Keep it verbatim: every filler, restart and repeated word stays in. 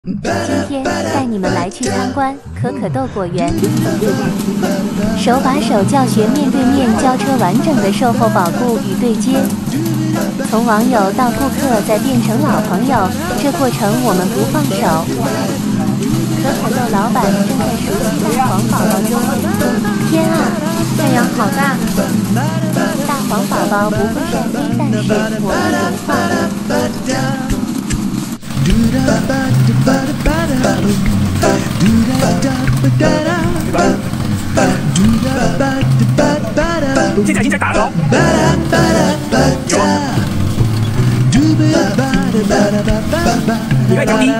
今天带你们来去参观可可豆果园，手把手教学，面对面教车，完整的售后保固与对接。从网友到顾客，再变成老朋友，这过程我们不放手。可可豆老板正在熟悉大黄宝宝优惠。天啊，太阳好大！大黄宝宝不会晒黑，但是我会融化。 现在已经在打了哦。有啊。你看摇低。